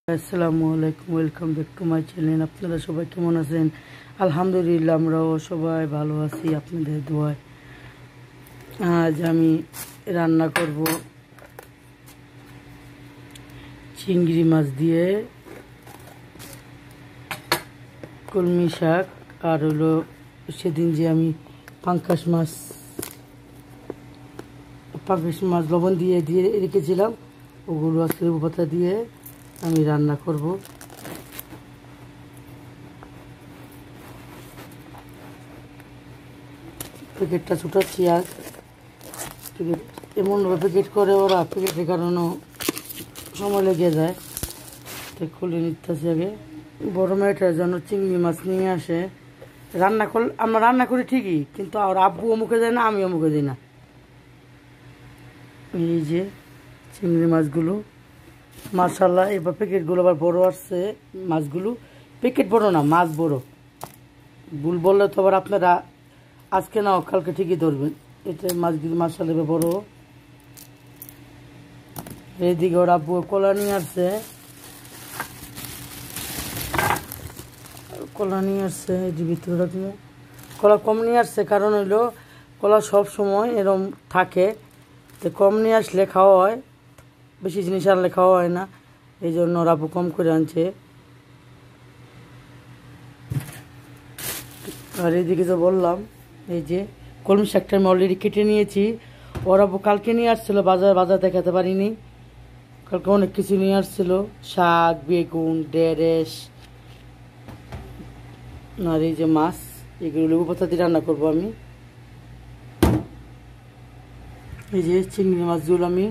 আসসালামু আলাইকুম, welcome back to my channel. আপনারা সবাই কেমন আছেন? আলহামদুলিল্লাহ, আমরাও সবাই ভালো আছি আপনাদের দোয়ায়। আজ আমি রান্না করব চিংড়ি মাছ দিয়ে কলমি শাক, আর হলো সেদিন যে আমি পাঙ্গাস মাছ লবণ দিয়ে দিয়ে রেখেছিলাম, ওগুলো আজকে লেবু পাতা দিয়ে আমি রান্না করব। প্যাকেটটা ছুটাচ্ছি আজ। প্যাকেট এমনভাবে প্যাকেট করে ওরা, প্যাকেটের কারণেও সময় লেগে যায়, তাই খুলে নিতেছি আগে। বড় মেয়েটার জন্য চিংড়ি মাছ নিয়ে আসে। আমরা রান্না করি ঠিকই, কিন্তু আর আব্বুও মুখে দেয় না, আমিও মুখে দিই না। এই যে চিংড়ি মাছগুলো, মাশাআল্লাহ, এবার প্যাকেটগুলো আবার বড় আসছে। মাছগুলো প্যাকেট বড় না, মাছ বড়। ভুল বললে তো আবার আপনারা আজকে না কালকে ঠিকই ধরবেন। এটা মাছগুলো মাশাআল্লাহ এবার বড়। এইদিকে ওর আব্বু কলা নিয়ে আসছে, এটির ভিতরে রাখবো। কলা কম নিয়ে আসছে, কারণ হইলো কলা সব সময় এরম থাকে, তো কম নিয়ে আসলে খাওয়া হয়, বেশি জিনিস আনলে খাওয়া হয় না, এই জন্য ওর আব্বু কম করে আনছে। আর এইদিকে তো বললাম, এই যে কলমি শাকটা আমি অলরেডি কেটে নিয়েছি। ওর আব্বু কালকে নিয়ে আসছিলো, বাজার দেখাতে পারিনি। কালকে অনেক কিছু নিয়ে আসছিল, শাক, বেগুন, ঢেঁড়স, আর এই যে মাছ, এগুলো লেবু পাতা দিয়ে রান্না করবো আমি। এই যে চিংড়ি মাছগুলো আমি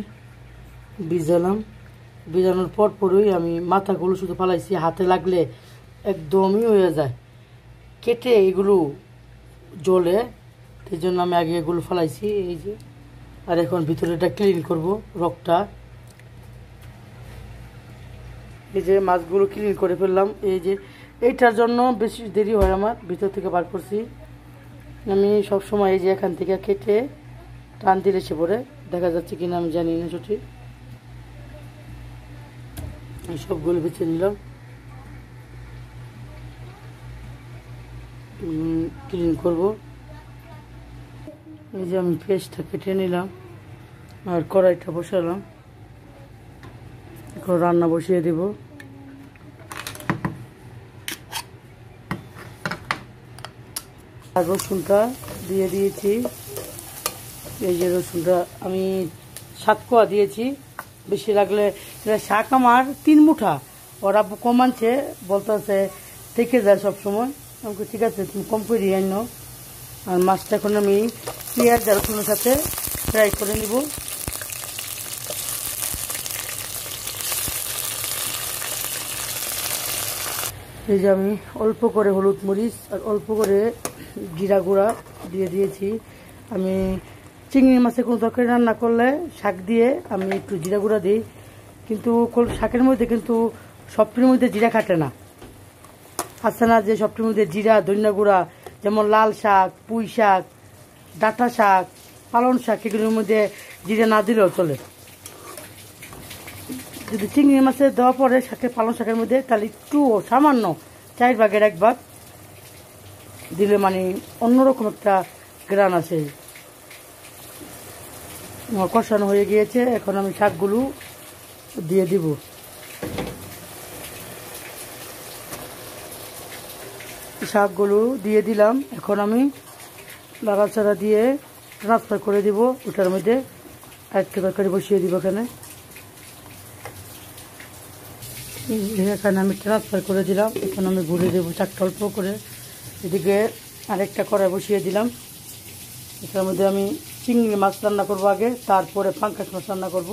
ভিজানোর পরই আমি মাথাগুলো শুধু ফালাইছি, হাতে লাগলে একদমই হয়ে যায় কেটে, এগুলো জ্বলে, সেই জন্য আমি আগে এগুলো ফালাইছি। এই যে, আর এখন ভিতরেটা ক্লিন করব, রকটা। এই যে মাছগুলো ক্লিন করে ফেললাম। এই যে এইটার জন্য বেশি দেরি হয় আমার, ভিতর থেকে বার করছি আমি সবসময়। এই যে এখান থেকে কেটে টান দিলে সে পরে দেখা যাচ্ছে কিনা আমি জানি না সঠিক। সবগুলো বেছে নিলাম, ক্লিন করব। এই যে আমি পেস্টটা কেটে নিলাম, আর কড়াইটা বসালাম, এখন রান্না বসিয়ে দেব। আর রসুনটা দিয়ে দিয়েছি। এই যে রসুনটা আমি 7 কোয়া দিয়েছি, বেশি লাগলে। শাক আমার 3 মুঠা, ওর আব্বু কম আনছে, বলতেছে থেকে যায় সবসময়। আমাকে ঠিক আছে, তুমি কম করে আনো। আর মাছটা এখন আমি পেঁয়াজ আর রসুনের সাথে ফ্রাই করে নিব। এই যে আমি অল্প করে হলুদ মরিচ আর অল্প করে জিরা গুঁড়া দিয়ে দিয়েছি। আমি চিংড়ি মাছের কোনো তরকারি রান্না করলে শাক দিয়ে আমি একটু জিরা গুঁড়া দিই, কিন্তু শাকের মধ্যে কিন্তু সবটির মধ্যে জিরা খাটে না। আছে না যে সবটির মধ্যে জিরা, ধনিয়া গুঁড়া, যেমন লাল শাক, পুঁই শাক, ডাঁটা শাক, পালং শাক, এগুলোর মধ্যে জিরা না দিলেও চলে। যদি চিংড়ি মাছে দেওয়া পরে পালং শাকের মধ্যে, তাহলে একটু সামান্য 4 ভাগের 1 ভাগ দিলে মানে অন্যরকম একটা গ্রান আসে। কষানো হয়ে গিয়েছে, এখন আমি শাকগুলো দিয়ে দিব। শাকগুলো দিয়ে দিলাম, এখন আমি নাড়াচাড়া দিয়ে ট্রান্সফার করে দিব ওটার মধ্যে। আরেকটা তরকারি বসিয়ে দিব এখানে। এখানে আমি ট্রান্সফার করে দিলাম, এখন আমি ঘুরে দেবো শাকটা অল্প করে। এদিকে আরেকটা কড়াই বসিয়ে দিলাম, এটার মধ্যে আমি চিংড়ি মাছ রান্না করবো আগে, তারপরে পাঙ্গাস মাছ রান্না করব।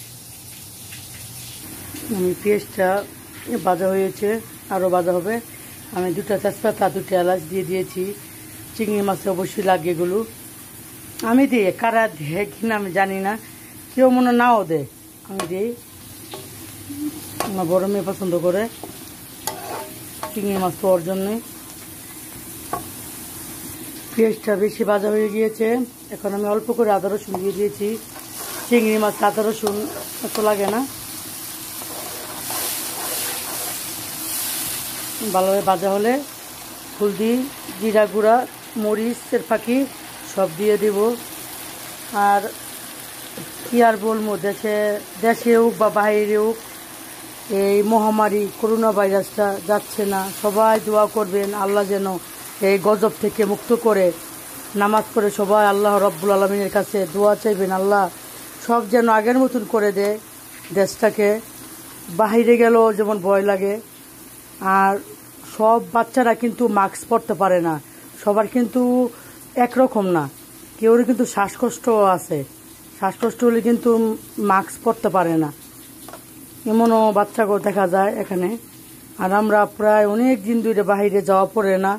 আমি পেঁয়াজটা ভাজা হয়েছে, আরও ভাজা হবে। আমি 2টা তেজপাতা, 2টা এলাচ দিয়ে দিয়েছি। চিংড়ি মাছে অবশ্যই লাগে এগুলো, আমি দিই। কারা দেয় কিনা আমি জানি না, কেউ মনে নাও দেয়, আমি দিই। আমার বড় মেয়ে পছন্দ করে চিংড়ি মাছ, তো ওর জন্যই। পেঁয়াজটা বেশি ভাজা হয়ে গিয়েছে, এখন আমি অল্প করে আদা রসুন দিয়ে দিয়েছি। চিংড়ি মাছ আদা রসুন এত লাগে না। ভালোভাবে ভাজা হলে হলদি, জিরা গুঁড়া, মরিচের ফাঁকি সব দিয়ে দেব। আর কি আর বলবো, দেশে হোক বা বাইরে হোক এই মহামারী করোনা ভাইরাসটা যাচ্ছে না। সবাই দোয়া করবেন আল্লাহ যেন এই গজব থেকে মুক্ত করে। নামাজ পড়ে সবাই আল্লাহ রব্বুল আলমিনের কাছে দোয়া চাইবেন, আল্লাহ সব যেন আগের মতন করে দেয় দেশটাকে। বাহিরে গেলেও যেমন ভয় লাগে। আর সব বাচ্চারা কিন্তু মাস্ক পরতে পারে না, সবার কিন্তু একরকম না, কেউ কিন্তু শ্বাসকষ্টও আছে। শ্বাসকষ্ট হলে কিন্তু মাস্ক পরতে পারে না, এমনও বাচ্চাকেও দেখা যায় এখানে। আর আমরা প্রায় অনেক দিন ধরে বাহিরে যাওয়া পড়ে না।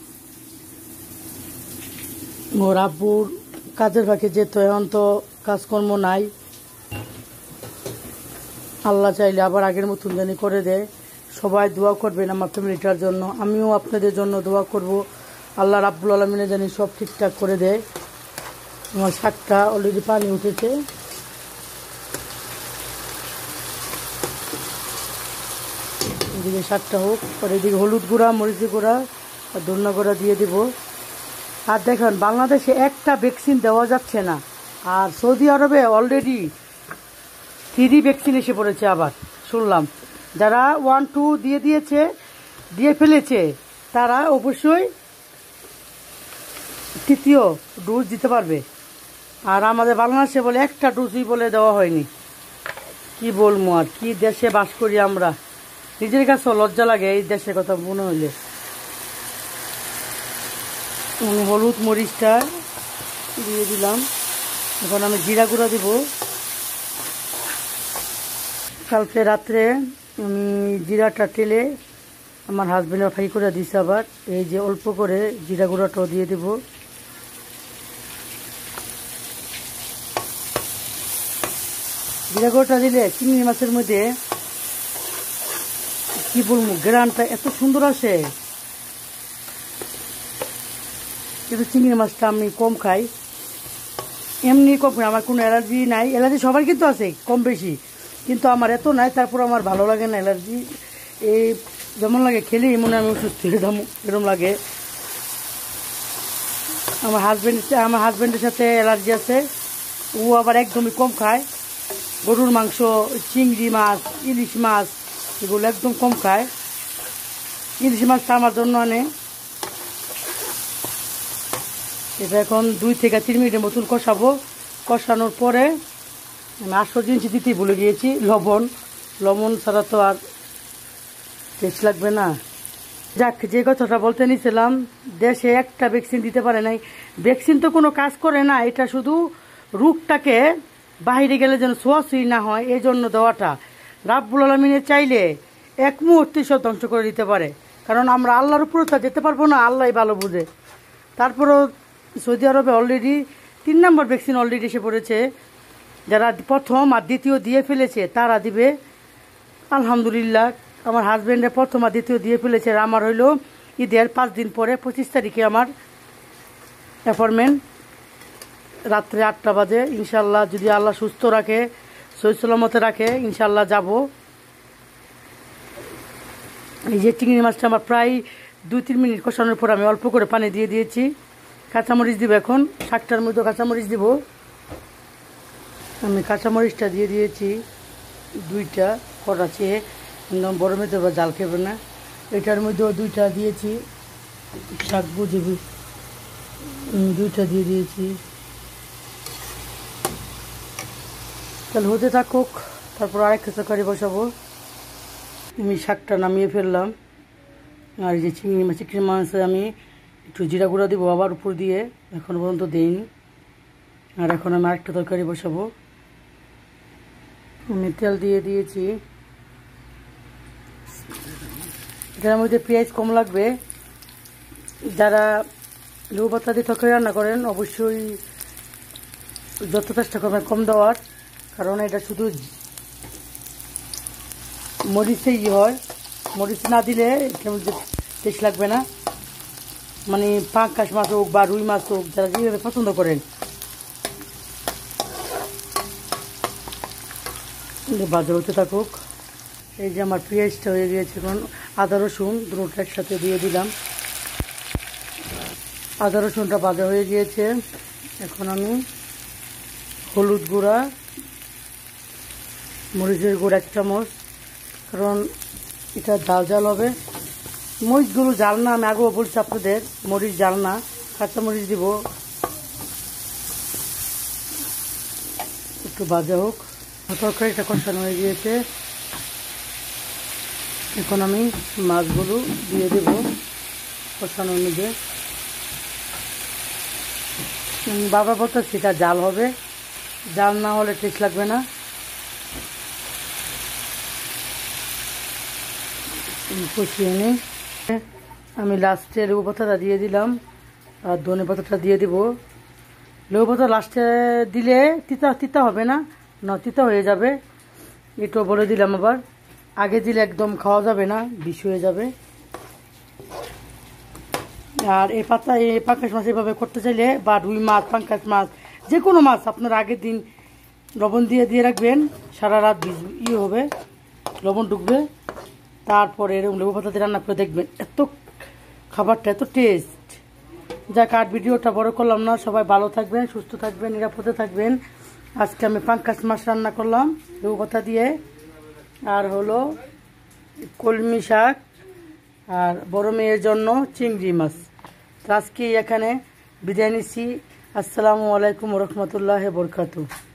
ওর আব্বুর কাজের ফাঁকে যেত, এখন তো কাজকর্ম নাই। আল্লাহ চাইলে আবার আগের মতন জানি করে দেয়। সবাই দোয়া করবেন আমার ফ্যামিলিটার জন্য, আমিও আপনাদের জন্য দোয়া করব আল্লাহ রাব্বুল আলামিনে জানি সব ঠিকঠাক করে দেয়। আমার শাকটা অলরেডি পানি উঠেছে। এদিকে শাকটা হোক, আর এদিকে হলুদ গুঁড়া, মরিচের গুঁড়া আর ধনিয়া গুঁড়া দিয়ে দেব। আর দেখেন বাংলাদেশে একটা ভ্যাকসিন দেওয়া যাচ্ছে না, আর সৌদি আরবে অলরেডি 3 ভ্যাকসিন এসে পড়েছে। আবার শুনলাম যারা 1, 2 দিয়ে ফেলেছে তারা অবশ্যই 3য় ডোজ দিতে পারবে। আর আমাদের বাংলাদেশে বলে একটা ডোজই বলে দেওয়া হয়নি। কি বলবো, আর কি দেশে বাস করি আমরা, নিজের কাছেও লজ্জা লাগে এই দেশের কথা মনে হইলে। হলুদ মরিচটা দিয়ে দিলাম, এখন আমি জিরা গুঁড়া দিব। কালকে রাত্রে আমি জিরাটা টেলে আমার হাজবেন্ডের ফ্রাই করে দিয়েছে। আবার এই যে অল্প করে জিরা গুঁড়াটাও দিয়ে দেব। জিরা গুঁড়োটা দিলে চিংড়ি মাছের মধ্যে কি বলবো, গ্রানটা এত সুন্দর আসে। কিন্তু চিংড়ি মাছটা আমি কম খাই, এমনি কম খাই, আমার কোনো অ্যালার্জি নাই। অ্যালার্জি সবার কিন্তু আছে কম বেশি, কিন্তু আমার এত নাই। তারপর আমার ভালো লাগে না অ্যালার্জি, এই যেমন লাগে খেলেই মনে আমি অসুস্থ এরকম লাগে। আমার হাজব্যান্ডের সাথে অ্যালার্জি আছে, ও আবার একদমই কম খায়। গরুর মাংস, চিংড়ি মাছ, ইলিশ মাছ এগুলো একদম কম খায়। ইলিশ মাছটা আমার জন্য আনে। এটা এখন 2 থেকে 3 মিনিটের মতন কষাবো। কষানোর পরে আমি 800 জিনিস দিতেই ভুলে গিয়েছি, লবণ ছাড়া তো আর টেস্ট লাগবে না। যাক, যে কথাটা বলতে নিয়েছিলাম, দেশে একটা ভ্যাকসিন দিতে পারে নাই। ভ্যাকসিন তো কোনো কাজ করে না, এটা শুধু রোগটাকে বাইরে গেলে যেন ছোঁয়াছুঁই না হয় এই জন্য দেওয়াটা। রাব্বুল আলামিনের চাইলে এক মুহূর্তে সব ধ্বংস করে দিতে পারে, কারণ আমরা আল্লাহর উপরে তো যেতে পারবো না, আল্লাহই ভালো বুঝে। তারপরও সৌদি আরবে অলরেডি 3 নম্বর ভ্যাকসিন অলরেডি এসে পড়েছে। যারা প্রথম আর দ্বিতীয় দিয়ে ফেলেছে তারা দিবে আলহামদুলিল্লাহ। আমার হাজব্যান্ডের প্রথম আর দ্বিতীয় দিয়ে ফেলেছে। আর আমার হইলো ঈদের 5 দিন পরে 25 তারিখে আমার অ্যাপয়েন্টমেন্ট, রাত্রে 8টা বাজে। ইনশাল্লাহ যদি আল্লাহ সুস্থ রাখে, সহি সালামতে রাখে, ইনশাল্লাহ যাব। এই যে চিংড়ি মাছটা আমার প্রায় 2-3 মিনিট কষানোর পর আমি অল্প করে পানি দিয়ে দিয়েছি। কাঁচামরিচ দিব, এখন শাকটার মধ্যে কাঁচামরিচ দিব। আমি কাঁচামরিচটা দিয়ে দিয়েছি 2টা, কটা চেয়ে একদম গরমে তো জাল খেবে না। এটার মধ্যেও 2টা দিয়েছি, শাক বুঝে 2টা দিয়ে দিয়েছি। তাহলে হতে থাকুক, তারপর আরেকটা তরকারি বসাবো। আমি শাকটা নামিয়ে ফেললাম। আর যে চিংড়ি মাছে আমি একটু জিরা গুঁড়া দিব আবার উপর দিয়ে, এখন পর্যন্ত দিইনি। আর এখন আমি আরেকটা তরকারি বসাবো। আমি তেল দিয়ে দিয়েছি, এটার মধ্যে পেঁয়াজ কম লাগবে। যারা লেবু পাতা দিয়ে তরকারি রান্না করেন অবশ্যই যত চেষ্টা করবেন কম দেওয়ার, কারণ এটা শুধু মরিচেই হয়, মরিচ না দিলে এটার মধ্যে টেস্ট লাগবে না। মানে পাঙ্গাস মাছ হোক বা রুই মাছ হোক, যারা যেভাবে পছন্দ করেন। বাজার হতে থাকুক। এই যে আমার পেঁয়াজটা হয়ে গিয়েছে, এখন আদা রসুন দুটো একসাথে দিয়ে দিলাম। আদা রসুনটা ভাজা হয়ে গিয়েছে, এখন আমি হলুদ গুঁড়া, মরিচের গুঁড়া 1 চামচ, কারণ এটা ঝাল ঝাল হবে। মরিচগুলো ঝাল না, আমি আগেও বলছি আপনাদের মরিচ ঝাল না, কাঁচা মরিচ দিব। একটু ভাজা হোক, তরকারিটা কষানো হয়ে গিয়েছে, এখন আমি মাছগুলো দিয়ে দেব কষানোর মধ্যে। বাবা বলতেছি এটা জাল হবে, জাল না হলে টেস্ট লাগবে না। কষিয়ে নিই, আমি লাস্টে লেবু পাতাটা দিয়ে দিলাম আর ধনে পাতাটা দিয়ে দিব। লেবু পাতা লাস্টে দিলে তিতা তিতা হবে না, না তিতা হয়ে যাবে, এটাও বলে দিলাম। আবার আগে দিলে একদম খাওয়া যাবে না, বিষ হয়ে যাবে। আর এই পাঙ্গাস মাছ এভাবে করতে চাইলে, বা রুই মাছ, পাঙ্গাস মাছ, যে কোনো মাছ আপনার আগের দিন লবণ দিয়ে রাখবেন, সারা রাত হবে, লবণ ঢুকবে, তারপরে এরকম লেবু পাতা দিয়ে রান্না করে দেখবেন, এত খাবারটা এত টেস্ট। যাক, আর ভিডিওটা বড় করলাম না, সবাই ভালো থাকবেন, সুস্থ থাকবেন, নিরাপদে থাকবেন। আজকে আমি পাঙ্গাস মাছ রান্না করলাম লেবু পাতা দিয়ে, আর হলো কলমি শাক, আর বড় মেয়ের জন্য চিংড়ি মাছ। তো আজকে এখানে বিদায় নিচ্ছি। আসসালামু আলাইকুম রহমতুল্লাহ বরকাতুহু।